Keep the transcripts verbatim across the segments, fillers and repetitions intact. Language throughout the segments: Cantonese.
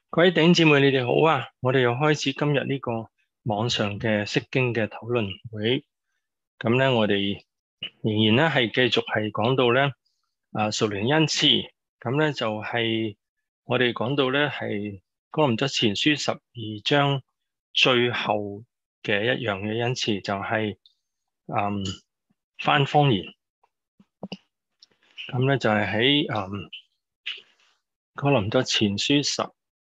各位弟兄姊妹，你哋好啊！我哋又開始今日呢個網上嘅釋經嘅討論會。咁咧，我哋仍然咧係繼續係講到咧啊屬靈恩賜。咁咧就係我哋講到咧係哥林多前書十二章最後嘅一樣嘅恩賜，就係嗯翻方言。咁咧就係喺嗯哥林多前書十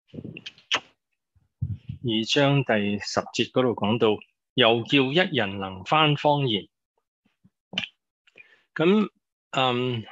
二章第十節嗰度講到，又叫一人能翻方言。咁嗯，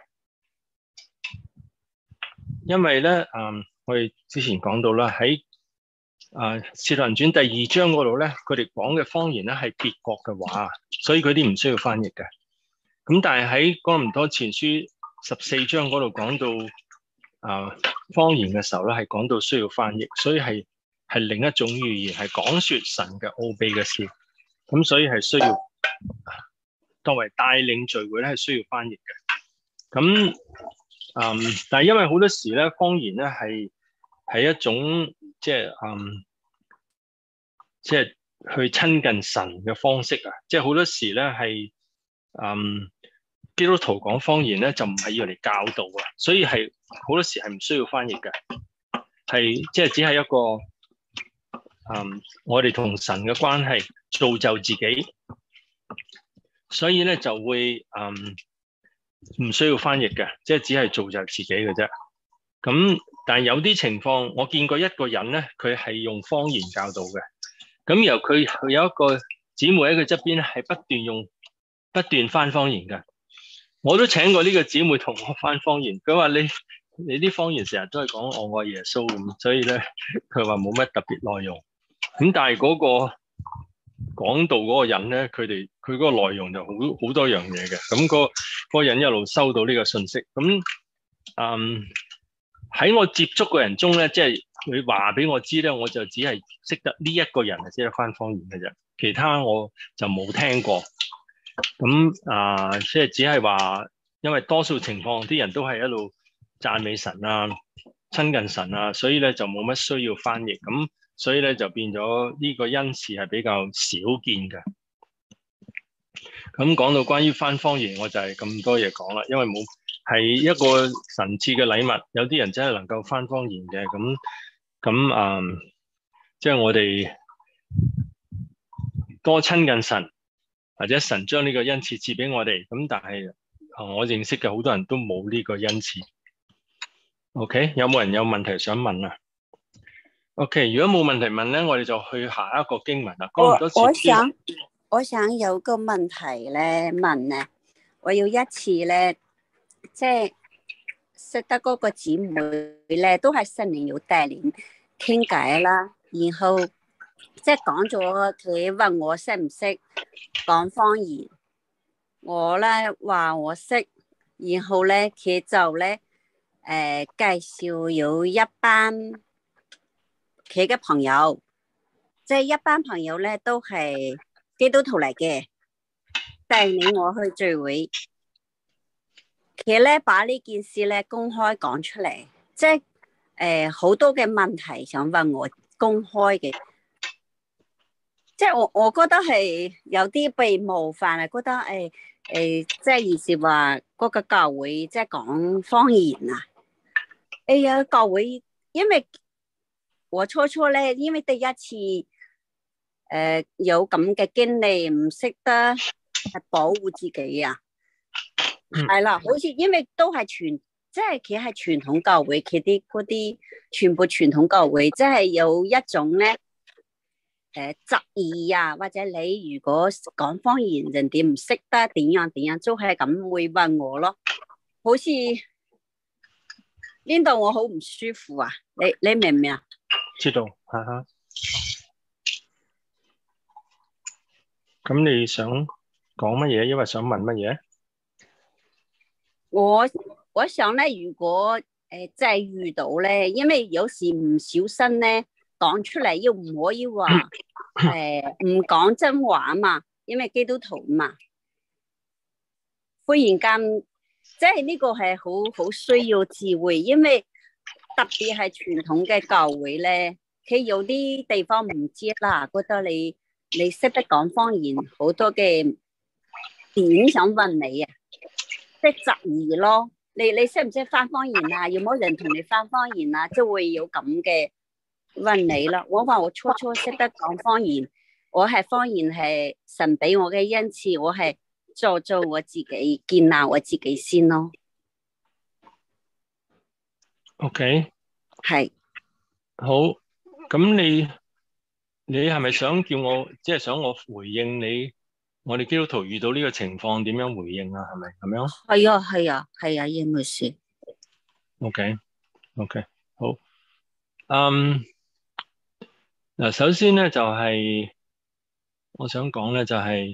因為咧嗯，我哋之前講到啦，喺啊《使徒行傳》第二章嗰度咧，佢哋講嘅方言咧係別國嘅話，所以佢啲唔需要翻譯嘅。咁但係喺哥林多前書十四章嗰度講到啊方言嘅時候咧，係講到需要翻譯，所以係係另一種語言，係講說神嘅奧秘嘅事。咁所以係需要作為帶領聚會咧，係需要翻譯嘅。咁嗯，但係因為好多時咧，方言咧係係一種即係嗯，即係去親近神嘅方式啊！即係好多時咧係嗯，基督徒講方言咧就唔係要嚟教導啊，所以係好多時係唔需要翻譯嘅，係即係只係一個嗯，我哋同神嘅關係造就自己，所以咧就會嗯唔需要翻譯嘅，即係只係造就自己嘅啫。咁但係有啲情況，我見過一個人咧，佢係用方言教導嘅。咁由佢佢有一個姊妹喺佢側邊咧，係不斷用不斷翻方言嘅。我都請過呢個姊妹同我翻方言，佢話你你啲方言成日都係講我愛耶穌咁，所以咧佢話冇乜特別內容。咁但係嗰個講道嗰個人咧，佢哋佢嗰個內容就好好多樣嘢嘅。咁個嗰個人一路收到呢個信息，咁嗯喺我接觸嘅人中咧，即係佢話俾我知咧，我就只係識得呢一個人係識得翻方言嘅啫，其他我就冇聽過。咁啊，即係只係話，因為多數情況啲人都係一路讚美神啊、親近神啊，所以咧就冇乜需要翻譯。咁所以咧就變咗呢個恩賜係比較少見嘅。咁講到關於翻方言，我就係咁多嘢講啦，因為冇係一個神賜嘅禮物，有啲人真係能夠翻方言嘅。咁咁啊，即係我哋多親近神，或者神將呢個恩賜賜俾我哋。咁但係啊，我認識嘅好多人都冇呢個恩賜。OK，有冇人有問題想問啊？OK，如果冇問題問咧，我哋就去下一個經文啦。 我我想我想有個問題咧問咧，我要一次咧，即係識得嗰個姊妹咧，都係新年要帶領傾偈啦，然後即係講咗佢問我識唔識講方言，我咧話我識，然後咧佢就咧誒、呃、介紹有一班佢嘅朋友。即係一班朋友咧，都係基督徒嚟嘅，帶領我去聚會。佢咧把呢件事咧公開講出嚟，即係誒好多嘅問題想問我公開嘅，即係我我覺得係有啲被冒犯啊，覺得誒誒、欸欸，即係意思話嗰個教會即係講方言啊。哎呀，教會因為我初初咧，因為第一次。誒、呃，有咁嘅經歷，唔識得係保護自己啊，係啦、嗯，好似因為都係傳，即係佢係傳統教會，佢啲嗰啲全部傳統教會，即係有一種咧，誒、呃，質疑啊，或者你如果講方言，人哋唔識得點樣點樣，都係咁會問我咯，好似呢度我好唔舒服啊，你你明唔明啊？ 知道，哈哈。咁你想講乜嘢？因為想問乜嘢？ 我我想咧，如果誒即係遇到咧，因為有時唔小心咧講出嚟，又唔可以話誒唔講真話嘛，因為基督徒嘛，忽然間即係呢個係好好需要智慧，因為特別係傳統嘅教會咧，佢有啲地方唔知啦，覺得你你識得講方言，好多嘅點想問你啊，即係質疑咯。你你識唔識翻方言啊？有冇人同你翻方言啊？即係會有咁嘅問你啦。我話我初初識得講方言，我係方言係神俾我嘅恩賜，我係做做我自己，建立我自己先咯。 OK， 係好，咁你你係咪想叫我，即係想我回應你？我哋基督徒遇到呢個情況點樣回應啊？係咪咁樣？ 係啊，係啊，係啊，應該是。 OK，OK，好。嗯，嗱，首先咧就係我想講咧就係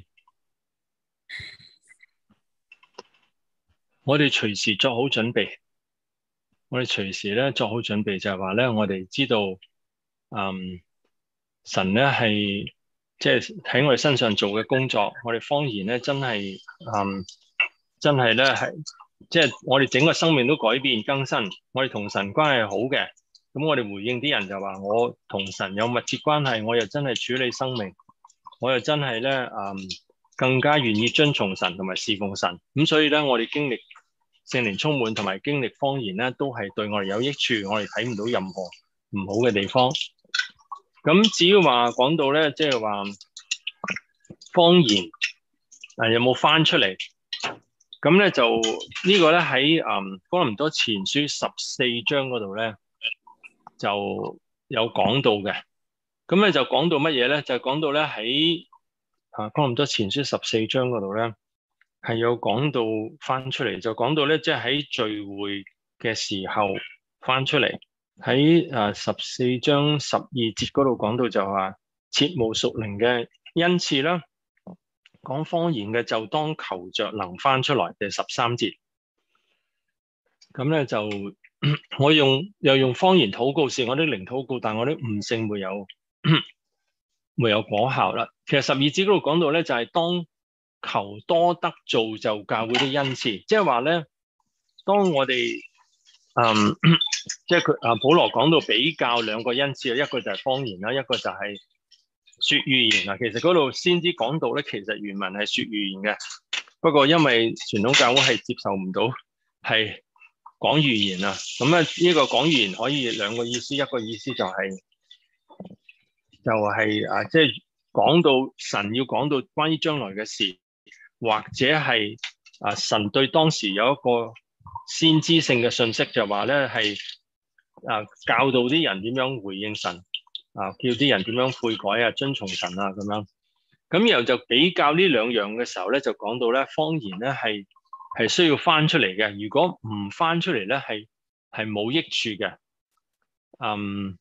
我哋隨時作好準備，我哋隨時咧作好準備就係話咧，我哋知道，嗯，神咧係即係喺我哋身上做嘅工作，我哋方言咧真係，嗯，真係咧係，即係我哋整個生命都改變更新，我哋同神關係好嘅，咁我哋回應啲人就話我同神有密切關係，我又真係處理生命，我又真係咧，嗯，更加願意遵從神同埋侍奉神，咁所以咧我哋經歷聖靈充滿同埋經歷方言咧，都係對我哋有益處，我哋睇唔到任何唔好嘅地方。咁只要話講到咧，即係話方言啊，有冇翻出嚟？咁咧就個呢個咧喺嗯哥林多前書十四章嗰度咧就有講到嘅。咁咧就講到乜嘢咧？就講到咧喺啊哥林多前書十四章嗰度咧係有講到翻出嚟，就講到咧即係喺聚會嘅時候翻出嚟。喺啊十四章十二節嗰度講到就話切慕屬靈嘅恩賜啦，講方言嘅就當求着能翻出來。第十三節咁咧就我用又用方言禱告，是我的靈禱告，但我的悟性沒有沒有果效啦。其實十二節嗰度講到咧就係、是、當求多得造就教會的恩賜，即係話咧當我哋嗯。即係佢啊，保羅講到比較兩個恩賜，一個就係方言啦，一個就係說預言啦。其實嗰度先知講到咧，其實原文係說預言嘅，不過因為傳統教會係接受唔到係講預言啊。咁啊，呢個講預言可以兩個意思，一個意思就係、是、就係、是、啊，即係講到神要講到關於將來嘅事，或者係啊神對當時有一個先知性嘅信息，就話咧係啊教導啲人點樣回應神啊，叫啲人點樣悔改啊，遵從神啊咁樣。咁然後就比較呢兩樣嘅時候咧，就講到咧方言咧係係需要翻出嚟嘅，如果唔翻出嚟咧係係冇益處嘅。嗯，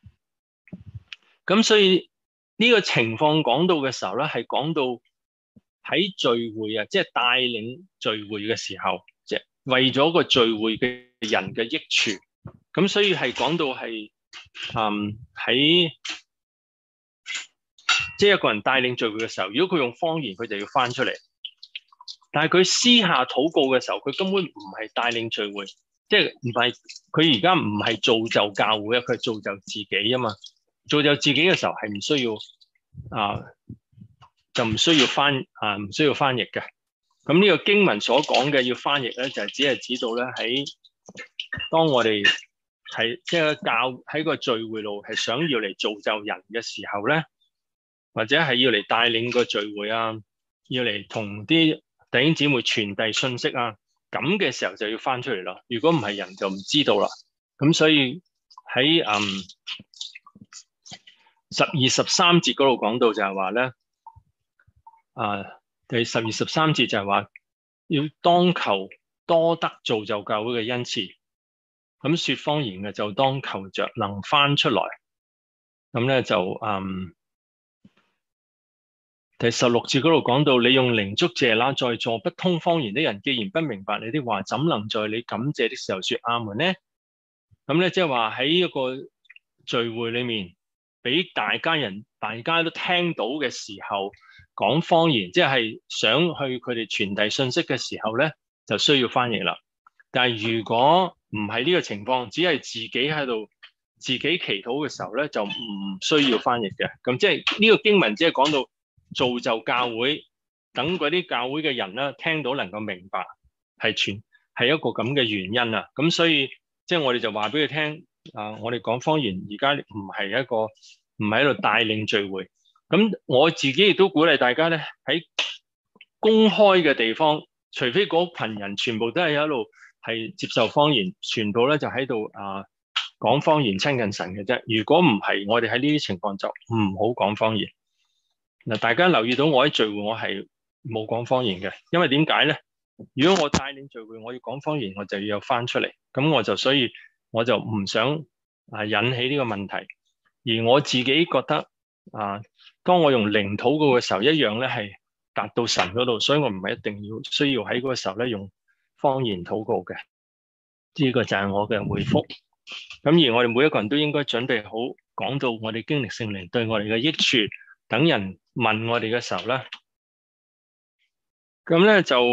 咁所以呢個情況講到嘅時候咧，係講到喺聚會啊，即係帶領聚會嘅時候。為咗個聚會嘅人嘅益處，咁所以係講到係，嗯喺即係一個人帶領聚會嘅時候，如果佢用方言，佢就要翻出嚟。但係佢私下禱告嘅時候，佢根本唔係帶領聚會，即係唔係佢而家唔係造就教會啊，佢係造就自己啊嘛。造就自己嘅時候係唔需要啊，就唔需要翻啊，唔需要翻譯嘅。咁呢個經文所講嘅要翻譯咧，就係只係指到咧喺當我哋係即係教喺個聚會度係想要嚟造就人嘅時候咧，或者係要嚟帶領個聚會啊，要嚟同啲弟兄姊妹傳遞信息啊，咁嘅時候就要翻出嚟咯。如果唔係，人就唔知道啦。咁所以喺嗯十二十三節嗰度講到就係話咧啊。第十二十三節就係話要當求多得造就教會嘅恩賜，咁說方言嘅就當求着能翻出來。咁咧就嗯第十六節嗰度講到，你用靈祝謝那在座不通方言的人，既然不明白你的話，怎能在你感謝的時候說阿門呢？咁咧即係話喺一個聚會裏面，俾大家人大家都聽到嘅時候。講方言，即係想去佢哋傳遞信息嘅時候咧，就需要翻譯啦。但係如果唔係呢個情況，只係自己喺度自己祈禱嘅時候咧，就唔需要翻譯嘅。咁即係呢個經文只係講到造就教會，等嗰啲教會嘅人咧聽到能夠明白係全係一個咁嘅原因啊。咁所以即係我哋就話俾佢聽啊，我哋講方言而家唔係一個唔係喺度帶領聚會。咁我自己亦都鼓勵大家咧喺公開嘅地方，除非嗰群人全部都係喺度係接受方言，全部咧就喺度啊講方言親近神嘅啫。如果唔係，我哋喺呢啲情況就唔好講方言。嗱，大家留意到我喺聚會我係冇講方言嘅，因為點解咧？如果我帶領聚會，我要講方言，我就要有翻出嚟，咁我就所以我就唔想啊引起呢個問題。而我自己覺得啊，當我用靈禱告嘅時候，一樣咧係達到神嗰度，所以我唔係一定要需要喺嗰個時候咧用方言禱告嘅。呢個就係我嘅回覆。咁而我哋每一個人都應該準備好，講到我哋經歷聖靈對我哋嘅益處，等人問我哋嘅時候咧，咁咧就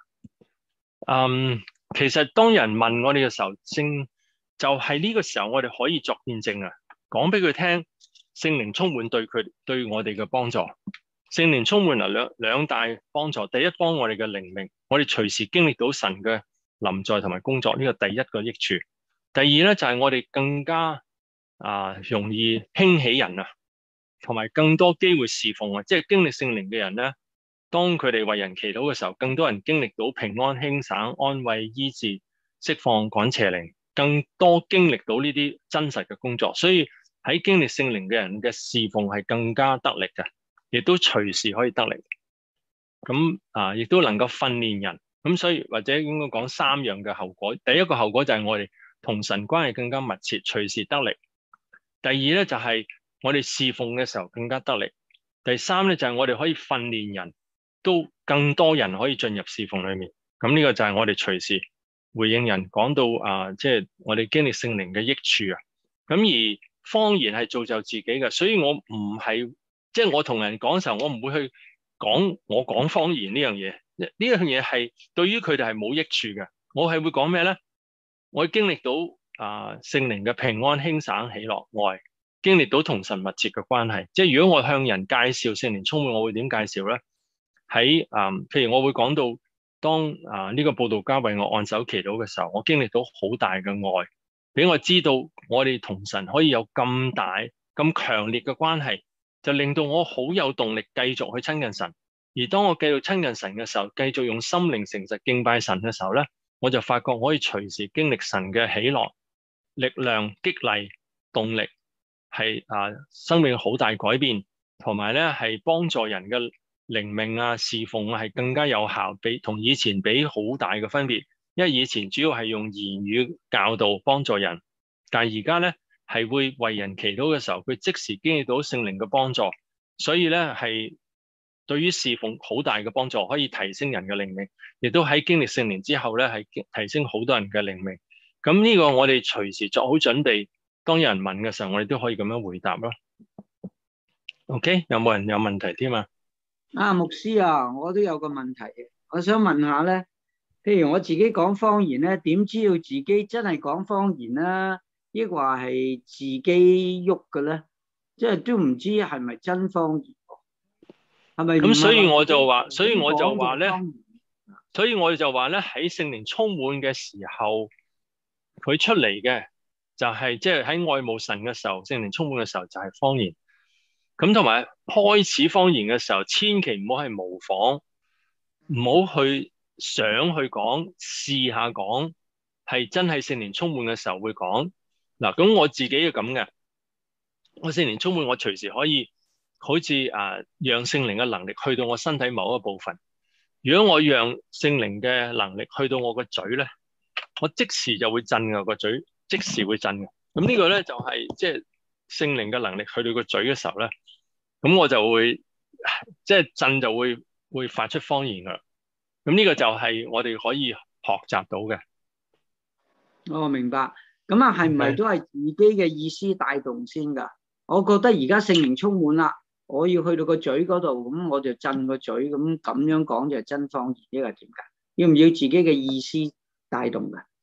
嗯，其實當人問我哋嘅時候，聖就係呢個時候我哋可以作見證啊，講俾佢聽聖靈充滿對佢對我哋嘅幫助。聖靈充滿了兩兩大幫助，第一幫我哋嘅靈命，我哋隨時經歷到神嘅臨在同埋工作，呢個第一個益處。第二咧就係、是、我哋更加啊容易興起人啊，同埋更多機會侍奉啊，即係經歷聖靈嘅人咧，當佢哋為人祈禱嘅時候，更多人經歷到平安輕省、安慰醫治、釋放趕邪靈，更多經歷到呢啲真實嘅工作。所以喺經歷聖靈嘅人嘅侍奉係更加得力嘅，亦都隨時可以得力。咁啊，亦都能夠訓練人。咁所以或者應該講三樣嘅後果。第一個後果就係我哋同神關係更加密切，隨時得力。第二咧就係我哋侍奉嘅時候更加得力。第三咧就係我哋可以訓練人，都更多人可以進入侍奉裏面。咁呢個就係我哋隨時回應人，講到啊，即係我哋經歷聖靈嘅益處啊。咁而方言係造就自己嘅，所以我唔係即係我同人講嘅時候，我唔會去講我講方言呢樣嘢。呢樣嘢係對於佢哋係冇益處嘅。我係會講咩咧？我會經歷到啊聖靈嘅平安輕省喜樂愛，經歷到同神密切嘅關係。即係如果我向人介紹聖靈充滿，我會點介紹咧？喺啊、嗯，譬如我會講到當啊呢、這個佈道家為我按手祈禱嘅時候，我經歷到好大嘅愛，俾我知道我哋同神可以有咁大咁強烈嘅關係，就令到我好有動力繼續去親近神。而當我繼續親近神嘅時候，繼續用心靈誠實敬拜神嘅時候咧，我就發覺我可以隨時經歷神嘅喜樂、力量、激勵、動力，係啊生命好大改變，同埋咧係幫助人嘅靈命啊、侍奉啊係更加有效，比同以前比好大嘅分別。因為以前主要係用言語教導幫助人，但係而家咧係會為人祈禱嘅時候，佢即時經歷到聖靈嘅幫助，所以咧係對於侍奉好大嘅幫助，可以提升人嘅靈命，亦都喺經歷聖靈之後咧係提升好多人嘅靈命。咁呢個我哋隨時作好準備，當有人問嘅時候，我哋都可以咁樣回答咯。OK， 有冇人有問題添啊？ 啊，牧師啊，我都有個問題嘅，我想問下咧，譬如我自己講方言咧，點知道自己真係講方言啦，抑或係自己喐嘅咧？即係都唔知係咪真方言，係咪？ 咁所以我就話，所以我就話咧，所以我哋就話咧，喺聖靈充滿嘅時候，佢出嚟嘅就係即係喺愛慕神嘅時候，聖靈充滿嘅時候就係方言。咁同埋開始方言嘅時候，千祈唔好係模仿，唔好去想去講，試下講，係真係聖靈充滿嘅時候會講。嗱，咁我自己係咁嘅，我聖靈充滿，我隨時可以好似啊，讓聖靈嘅能力去到我身體某一個部分。如果我讓聖靈嘅能力去到我個嘴咧，我即時就會震㗎，個嘴即時會震嘅。咁呢個咧就係即係聖靈嘅能力去到個嘴嘅時候咧，咁我就會即係震就會會發出方言㗎。咁呢個就係我哋可以學習到嘅。 我明白。咁啊，係唔係都係自己嘅意思帶動先㗎？我覺得而家聖靈充滿啦，我要去到個嘴嗰度，咁我就震個嘴，咁咁樣講就係真方言。呢個係點解？要唔要自己嘅意思帶動㗎？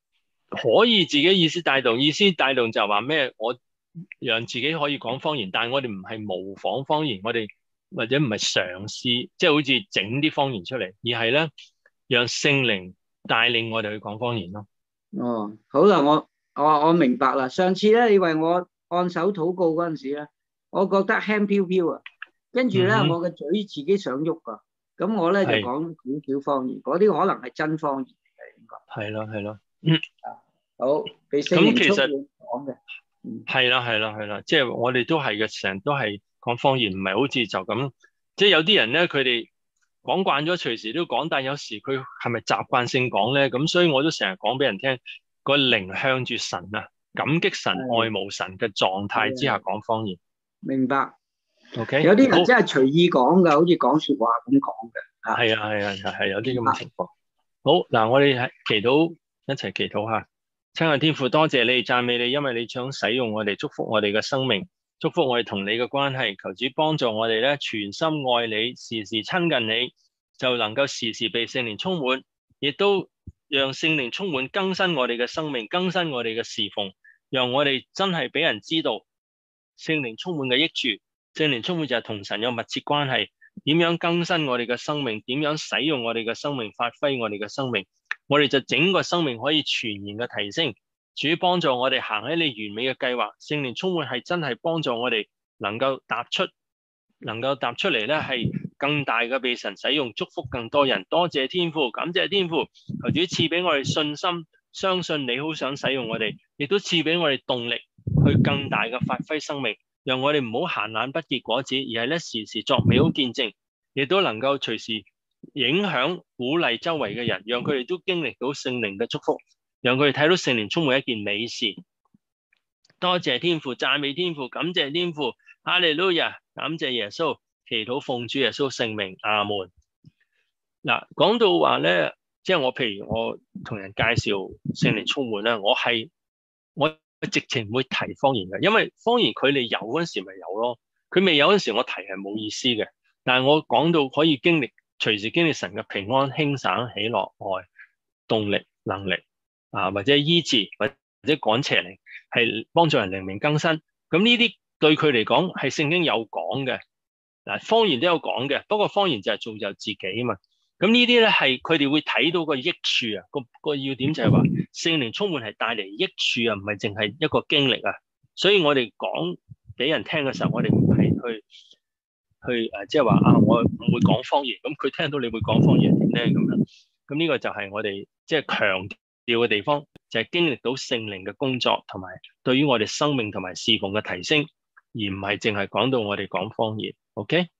可以自己意思帶動，意思帶動就話咩？我讓自己可以講方言，但係我哋唔係模仿方言，我哋或者唔係嘗試，即係好似整啲方言出嚟，而係咧讓聖靈帶領我哋去講方言咯。 哦，好啦，我我我明白啦。上次咧，你為我按手禱告嗰陣時咧，我覺得輕飄飄啊，跟住咧、嗯、我嘅嘴自己想喐啊，咁我咧就講少少方言，嗰啲可能係真方言嚟嘅，應該係咯係咯，嗯， 好，俾聖靈充滿講嘅， 係啦係啦係啦，即係我哋都係嘅，成日都係講方言，唔係好似就咁，即係有啲人咧，佢哋講慣咗，隨時都講，但有時佢係咪習慣性講咧？咁所以我都成日講俾人聽，個靈向住神啊，感激神、愛慕神嘅狀態之下講方言。 明白。 OK， 有啲人真係隨意講㗎，好似講説話咁講嘅。 係啊係啊係係有啲咁嘅情況。好嗱，我哋係祈禱，一齊祈禱下。親愛天父，多謝你，讚美你，因為你想使用我哋，祝福我哋嘅生命，祝福我哋同你嘅關係。求主幫助我哋咧，全心愛你，時時親近你，就能夠時時被聖靈充滿，亦都讓聖靈充滿更新我哋嘅生命，更新我哋嘅侍奉，讓我哋真係俾人知道聖靈充滿嘅益處。聖靈充滿就係同神有密切關係，點樣更新我哋嘅生命，點樣使用我哋嘅生命，發揮我哋嘅生命，我哋就整個生命可以全然嘅提升。主幫助我哋行喺你完美嘅計劃，聖靈充滿係真係幫助我哋能夠踏出，能夠踏出嚟咧係更大嘅被神使用，祝福更多人。多謝天父，感謝天父，求主賜俾我哋信心，相信你好想使用我哋，亦都賜俾我哋動力去更大嘅發揮生命。讓我哋唔好閒懶不結果子，而係咧時時作美好見證，亦都能夠隨時影響鼓勵周圍嘅人，讓佢哋都經歷到聖靈嘅祝福，讓佢哋睇到聖靈充滿一件美事。多謝天父，讚美天父，感謝天父，哈利路亞，感謝耶穌，祈禱奉主耶穌聖名，阿門。嗱，講到話咧，即係我譬如我同人介紹聖靈充滿咧，我係我。直情唔會提方言嘅，因為方言佢哋有嗰陣時咪有咯，佢未有嗰陣時我提係冇意思嘅。但係我講到可以經歷隨時經歷神嘅平安、輕省、喜樂、愛、動力、能力啊，或者醫治或者趕邪靈，係幫助人靈命更新。咁呢啲對佢嚟講係聖經有講嘅，嗱方言都有講嘅，不過方言就係造就自己啊嘛。咁呢啲咧係佢哋會睇到個益處啊，個個要點就係話聖靈充滿係帶嚟益處啊，唔係淨係一個經歷啊。所以我哋講俾人聽嘅時候，我哋唔係去去誒，即係話啊，我唔會講方言，咁佢聽到你會講方言點咧咁樣。咁呢個就係我哋即係強調嘅地方，就係經歷到聖靈嘅工作，同埋對於我哋生命同埋侍奉嘅提升，而唔係淨係講到我哋講方言。OK。